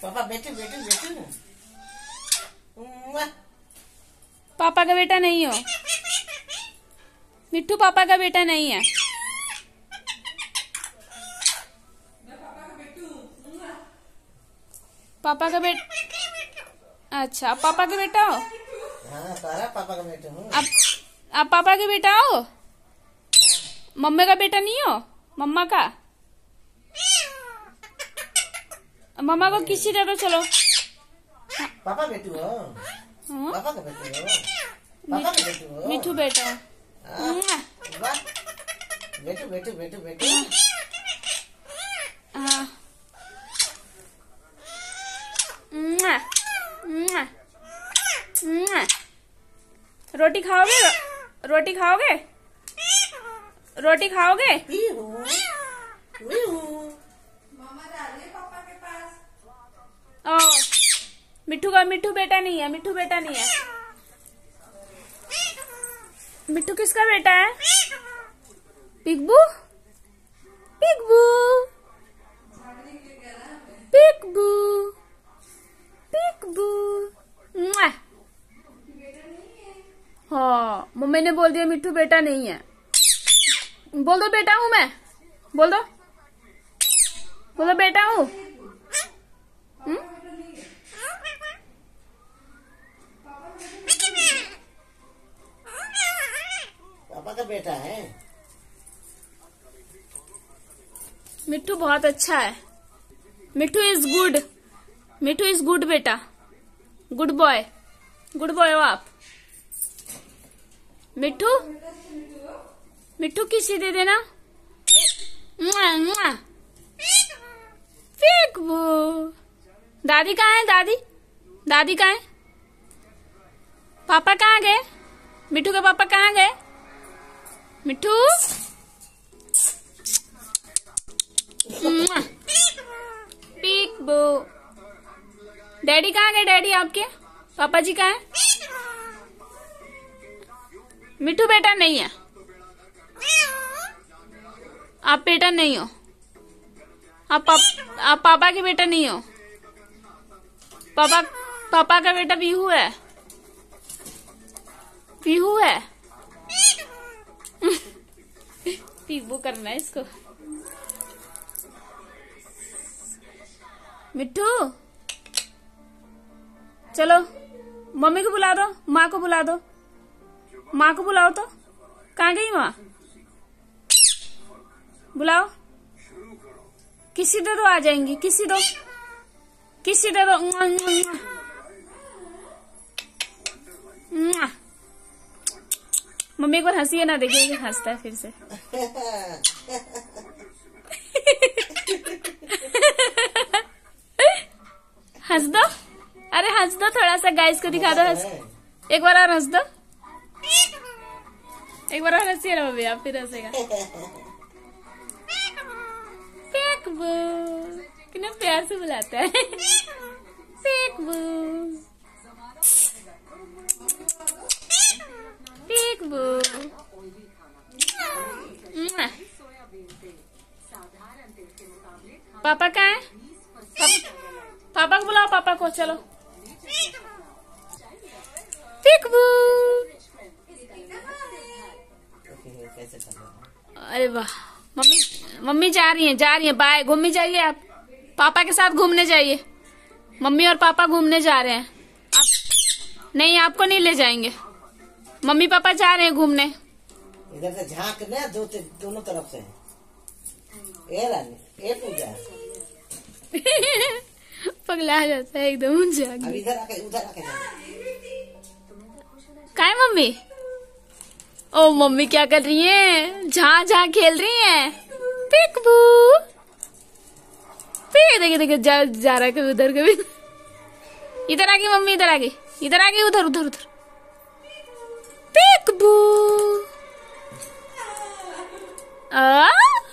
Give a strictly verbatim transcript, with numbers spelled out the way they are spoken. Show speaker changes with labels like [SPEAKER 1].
[SPEAKER 1] पापा बेटू बेटू बेटू।
[SPEAKER 2] पापा का बेटा नहीं हो मिट्टू, पापा का बेटा नहीं है। पापा का बेटा, अच्छा आप पापा का बेटा हो?
[SPEAKER 1] हाँ तारा पापा का बेटा हूँ।
[SPEAKER 2] आप आप पापा के बेटा हो? मम्मी का बेटा नहीं हो? मम्मा का? मम्मा को किसी दे दो चलो।
[SPEAKER 1] पापा बेटू हो?
[SPEAKER 2] हाँ?
[SPEAKER 1] पापा का बेटू हो? पापा का बेटू हो?
[SPEAKER 2] मिठू बेटा।
[SPEAKER 1] वाह बेटू बेटू बेटू बेटू।
[SPEAKER 2] हाँ रोटी खाओगे? रोटी खाओगे? रोटी खाओगे? ओ मिठू का, मिठू बेटा नहीं है, मिठू बेटा नहीं है। मिठू किसका बेटा है? पिगबू, पिगबू, पिगबू, पिगबू। हाँ मम्मी ने बोल दिया मिठू बेटा नहीं है। बोल दो बेटा हूँ मैं, बोल दो, बोलो बेटा हूँ।
[SPEAKER 1] पापा का बेटा है।
[SPEAKER 2] मिठू बहुत अच्छा है। Mithu is good, Mithu is good बेटा, गुड बॉय, गुड बॉय हो आप। मिठू, मिठू किसी दे देना। पिगबू। दादी कहाँ है? दादी, दादी कहाँ है? पापा कहाँ गए? मिठू के पापा कहाँ गए? मिठू, पिगबू। डैडी कहाँ गए? डैडी आपके पापा जी कहाँ है? मिठू बेटा नहीं है, आप बेटा नहीं हो। आप पाप, आप पापा के बेटा नहीं हो। पापा, पापा का बेटा पीहू है, पीहू है। पीहू करना है इसको। मिठू चलो मम्मी को बुला दो, माँ को बुला दो, माँ को बुलाओ। तो कहाँ गई माँ? बुलाओ, किसी दे दो, आ जाएंगी। किसी दो, किसी दे दो। मम्मी एक बार हंसी है ना, देखिए हंसता है फिर से। हंस दो, अरे हंस दो थोड़ा सा, गाइस को दिखा दो। हंस, एक बार और हंस दो, एक बार और हंसिए ना मम्मी, आप फिर हंसेगा। पिगबू, कितना प्यार से बुलाता है। पिगबू, पिगबू। पापा कहाँ है? पापा, पापा को बुलाओ, पापा को चलो। पिगबू। अरे वाह, मम्मी, मम्मी जा रही हैं, जा रही हैं, बाय। घूमने जाइए आप, पापा के साथ घूमने जाइए। मम्मी और पापा घूमने जा रहे हैं। आप नहीं, आपको नहीं ले जाएंगे। मम्मी पापा जा रहे हैं घूमने।
[SPEAKER 1] इधर से झांकने दो, दोनों तरफ से। ए रानी, ए पूजा।
[SPEAKER 2] पगला जाता है एकदम जाके।
[SPEAKER 1] अब इधर आके, उधर आके
[SPEAKER 2] क्या है मम्मी? ओ मम्मी क्या कर रही हैं? जहाँ जहाँ खेल रही हैं। पिगबू, पिग देखिए देखिए जा, जा रहा है कभी उधर कभी इधर आ गई मम्मी, इधर आ गई, इधर आ गई, उधर उधर उधर। पिगबू। आ